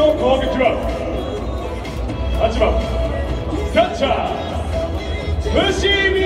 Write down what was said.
の攻撃は8番キャッチャー伏見